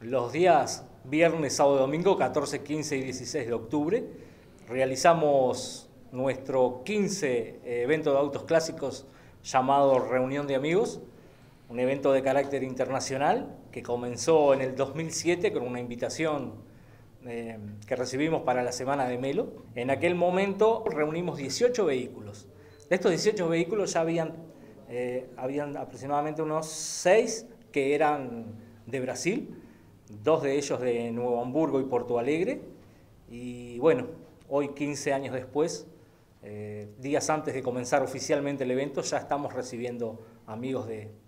Los días viernes, sábado y domingo, 14, 15 y 16 de octubre, realizamos nuestro 15 evento de autos clásicos llamado Reunión de Amigos, un evento de carácter internacional que comenzó en el 2007 con una invitación que recibimos para la Semana de Melo. En aquel momento reunimos 18 vehículos. De estos 18 vehículos ya habían aproximadamente unos 6 que eran de Brasil, 2 de ellos de Nuevo Hamburgo y Porto Alegre. Y bueno, hoy 15 años después, días antes de comenzar oficialmente el evento, ya estamos recibiendo amigos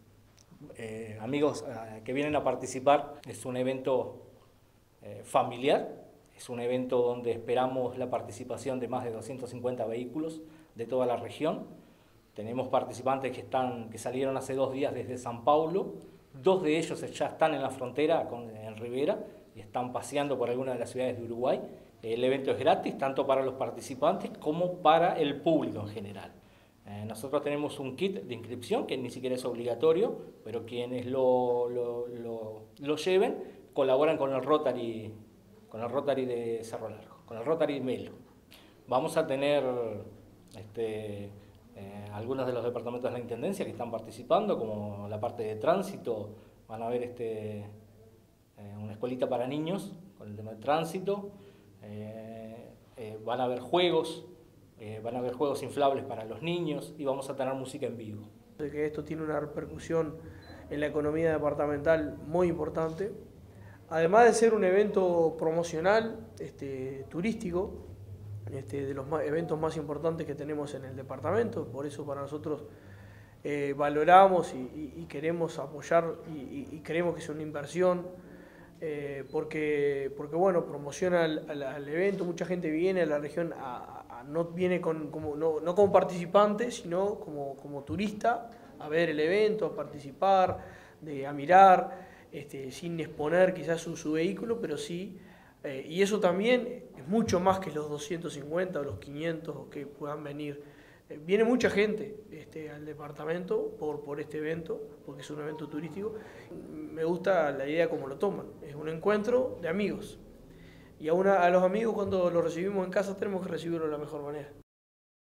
que vienen a participar. Es un evento familiar, es un evento donde esperamos la participación de más de 250 vehículos de toda la región. Tenemos participantes que salieron hace 2 días desde San Paulo. 2 de ellos ya están en la frontera en Rivera y están paseando por algunas de las ciudades de Uruguay. El evento es gratis tanto para los participantes como para el público en general. Nosotros tenemos un kit de inscripción que ni siquiera es obligatorio, pero quienes lo lleven colaboran con el Rotary de Cerro Largo, con el Rotary Melo. Vamos a tener algunos de los departamentos de la Intendencia que están participando, como la parte de tránsito. Van a ver una escuelita para niños con el tema de tránsito. Van a haber juegos inflables para los niños y vamos a tener música en vivo. Que esto tiene una repercusión en la economía departamental muy importante. Además de ser un evento promocional, turístico, de los eventos más importantes que tenemos en el departamento, por eso para nosotros valoramos y queremos apoyar y creemos que es una inversión, porque bueno, promociona al evento. Mucha gente viene a la región, no viene no como participante, sino como turista, a ver el evento, a participar, a mirar, sin exponer quizás su vehículo, pero sí. Y eso también es mucho más que los 250 o los 500 que puedan venir. Viene mucha gente al departamento por este evento, porque es un evento turístico. Me gusta la idea como lo toman. Es un encuentro de amigos. Y a los amigos, cuando los recibimos en casa, tenemos que recibirlo de la mejor manera.